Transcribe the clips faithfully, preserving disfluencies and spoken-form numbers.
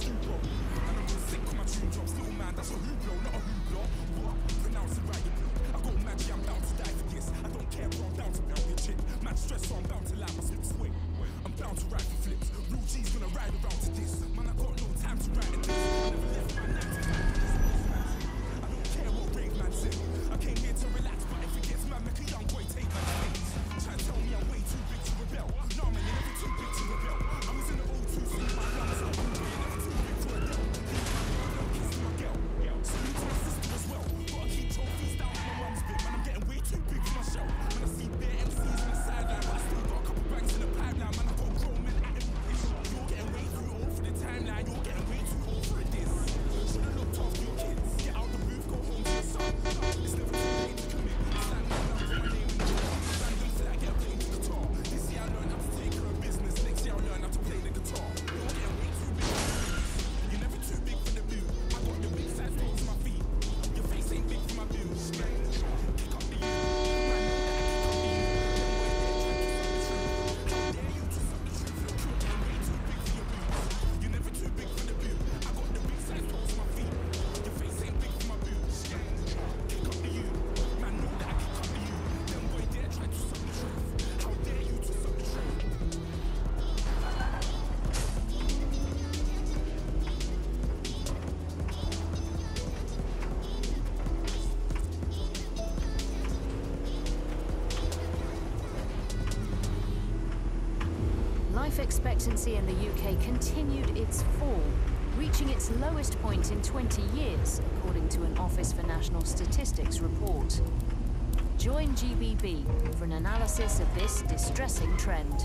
Life expectancy in the U K continued its fall, reaching its lowest point in twenty years, according to an Office for National Statistics report. Join G B B for an analysis of this distressing trend.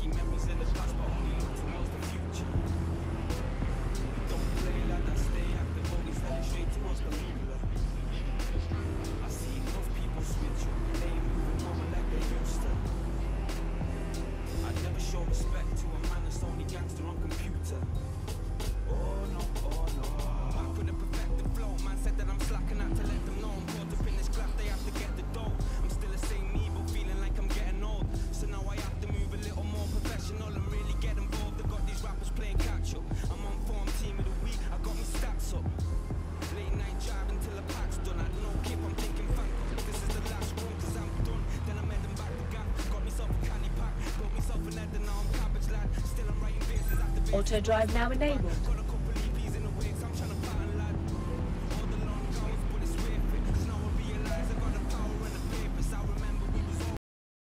keep memories in the past, but only look towards the future. Don't play like that, stay active, always heading straight towards the future. I see enough people switch up, they ain't moving over like they used to. I'd never show respect to a man that's only gangster on computer. Oh no, oh no. I couldn't perfect the flow, man said that I'm slacking out to let them know I'm caught up in this graph, they have to get the dough. I'm still the same me, but feeling like I'm getting old. So now I have to move a little more professional and really get involved. I got these rappers playing catch up. I'm on form, team of the week, I got me stats up. Late night driving till the pack's done. I no kip, I'm thinking fun. This is the last run, cause I'm done. Then I'm heading back to Gap. Got myself a candy pack, got myself an head, and now I'm cabbage lad. Still I'm writing verses at the base. Auto drive now enabled. Got a couple E Ps in the waves, I'm trying to pattern lad. All the long goals, but it's worth it. Cause now I realise I got the power and the papers. I remember we was all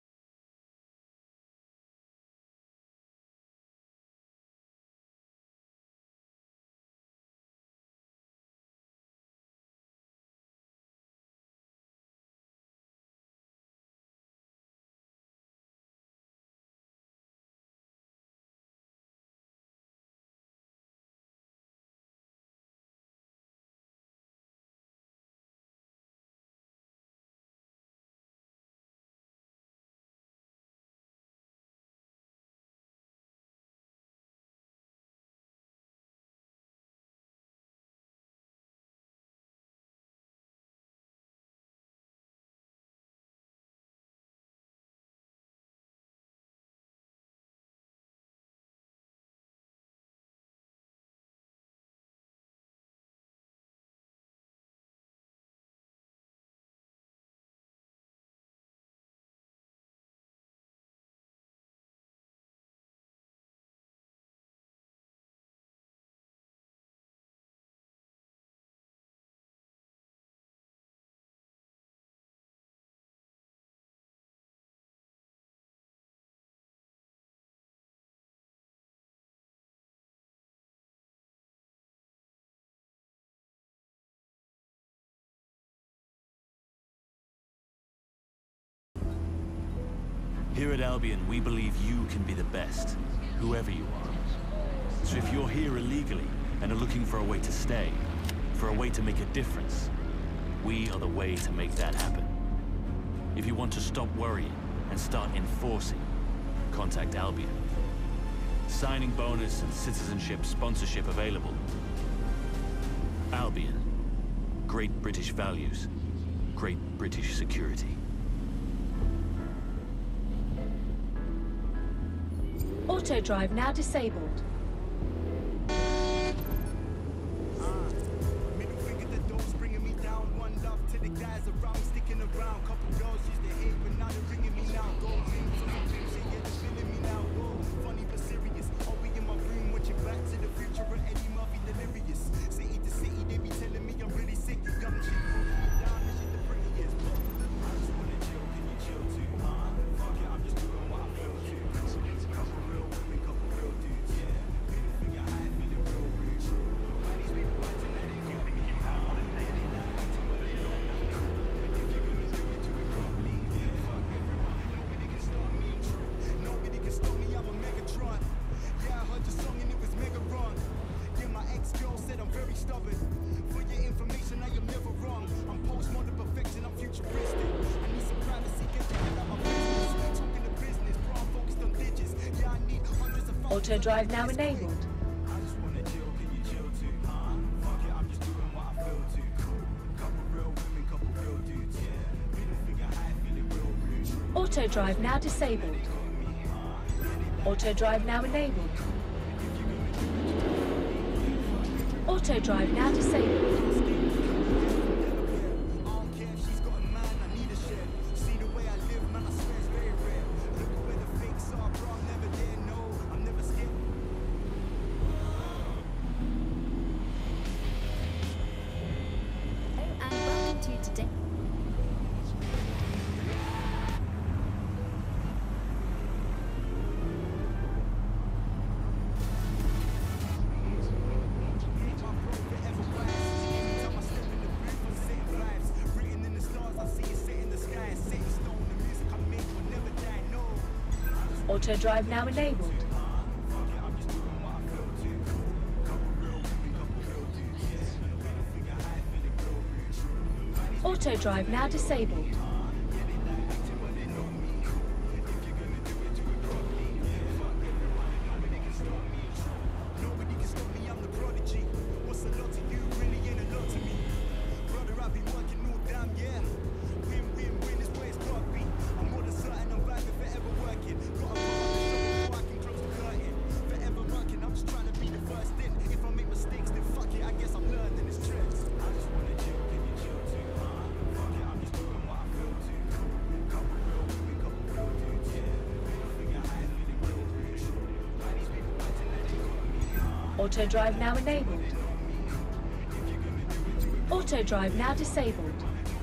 Here at Albion, we believe you can be the best, whoever you are. So if you're here illegally and are looking for a way to stay, for a way to make a difference, we are the way to make that happen. If you want to stop worrying and start enforcing, contact Albion. Signing bonus and citizenship sponsorship available. Albion. Great British values. Great British security. Auto drive now disabled. Middle finger the doors bringing me down. One love to the guys around, sticking around. Couple girls used to hate, but now they're ringing me now. Gold rings on my lips, yeah, they're feeling me now. Whoa, funny but serious. I'll be in my room watching Back to the Future or Eddie Murphy delirious. City to city, they be telling me I'm really sick. You young shit, pulling me down, this is the prettiest. But I just wanna chill, can you chill too? Huh? Fuck it, I'm just doing what I feel to. Couple real women, couple real dudes, yeah. Middle finger high, feeling real rich. Why these people watching that ain't giving me out? They ain't lying to what they don't know. If you're gonna do it, do it properly. Yeah, fuck everyone, nobody can stop me. Nobody can stop me, I'm a Megatron. Yeah, I heard your song and it was mega wrong. Yeah, my ex-girl said I'm very stubborn. For your information, I am never wrong. I'm postmodern perfection, I'm futuristic. I need some privacy, get the hell out my business. Talking to business, bro, I'm focused on digits. Yeah, I need hundreds of thousands. Auto drive now enabled. I just wanna chill, can you chill too? Huh? Fuck it, I'm just doing what I feel to. Couple real women, couple real dudes, yeah. Middle finger high, feeling real rude. Auto drive now disabled. Auto drive now enabled. Auto drive now disabled. I don't care if she's got a man, I need a share. See the way I live, man, I swear it's very rare. Look at where the fakes are, bro, I'm never there, no, I'm never scared. Hello and welcome to today. My bro forever wise. Anytime I Auto drive now enabled. Auto drive now disabled. Nobody can stop me, I'm the prodigy. What's a lot to you really ain't a lot to me. Brother, I've been working all damn yeah. Win, win, win is where it's gotta be. I'm more than certain I'm vibing, forever working. Gotta put on the show before I can close the curtain. Forever working, I'm just trying to be the first in. If I make mistakes, then fuck it, I guess I'm learning this tricks. I just wanna chill, can you chill too? Huh? Fuck it, I'm just doing what I feel to. Couple real women, couple real dudes, yeah. Middle finger high, feeling real rich. Why these people acting like they got me? Huh? Auto drive now enabled. Auto drive now disabled.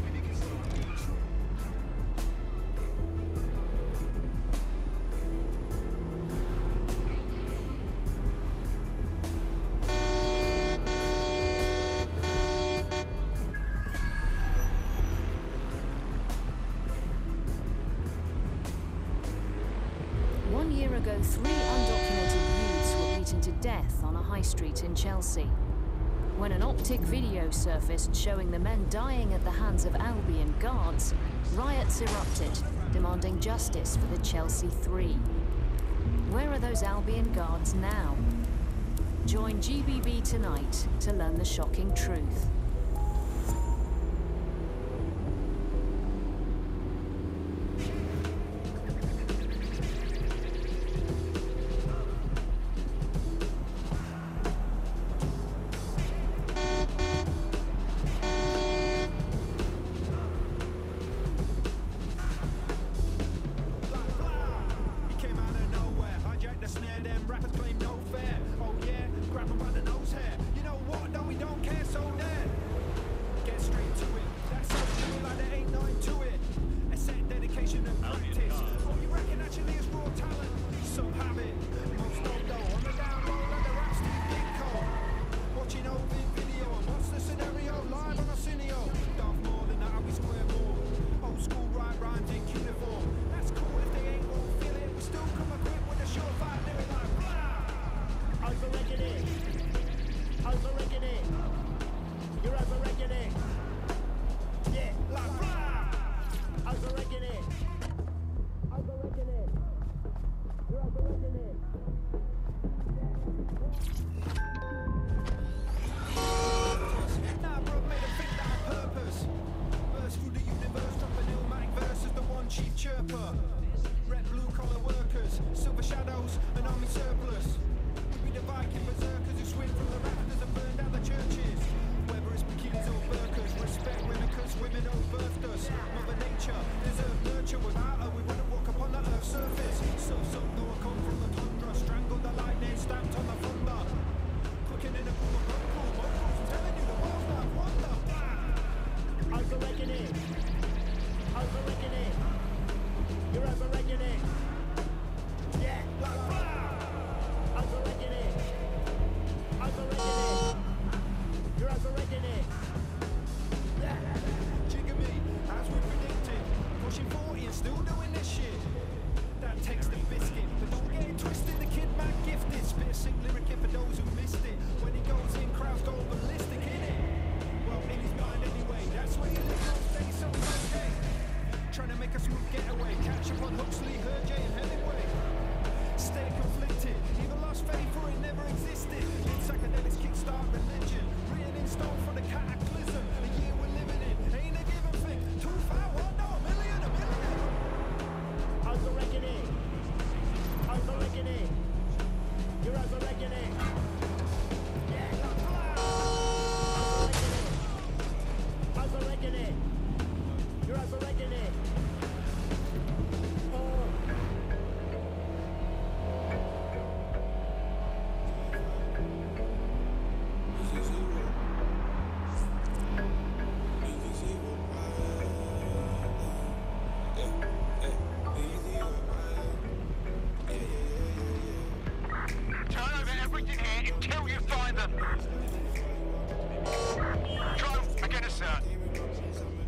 One year ago, three undocumented youths were beaten to death on a high street in Chelsea. When an optic video surfaced showing the men dying at the hands of Albion guards, riots erupted, demanding justice for the Chelsea Three. Where are those Albion guards now? Join G B B tonight to learn the shocking truth.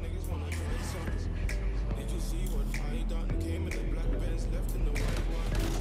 Did you see what I done? Came with the black Benz, left in the white one.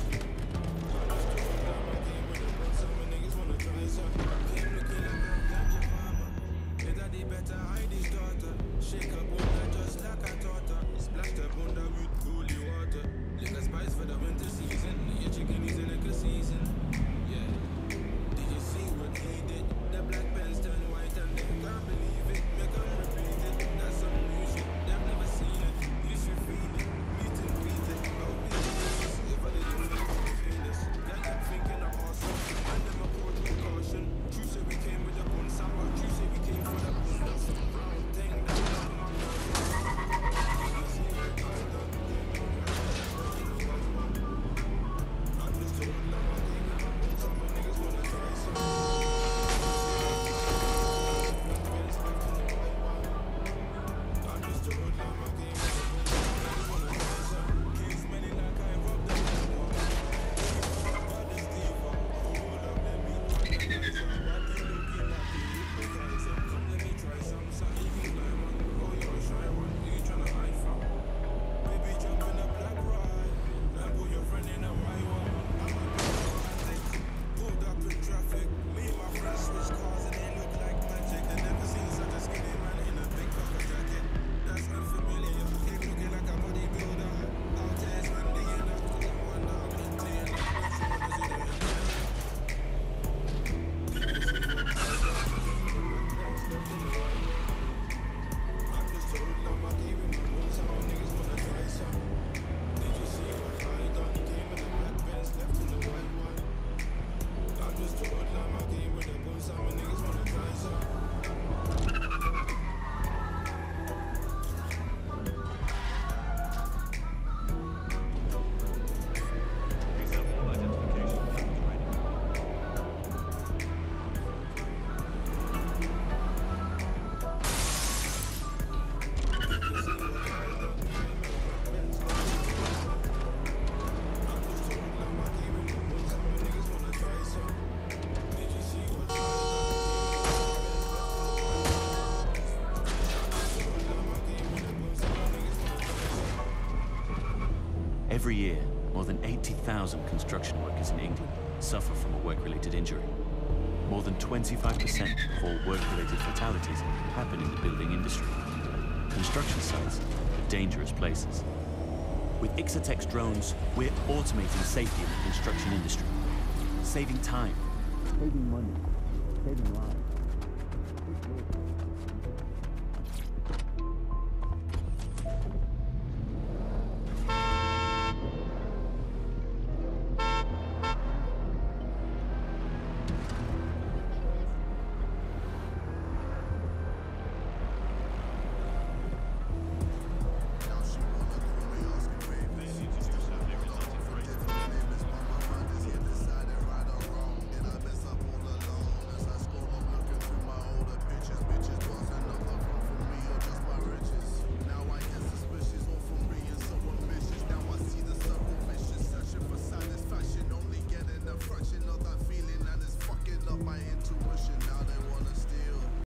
Every year, more than eighty thousand construction workers in England suffer from a work-related injury. More than twenty-five percent of all work-related fatalities happen in the building industry. Construction sites are dangerous places. With Ixotex drones, we're automating safety in the construction industry, saving time, Saving money, saving lives.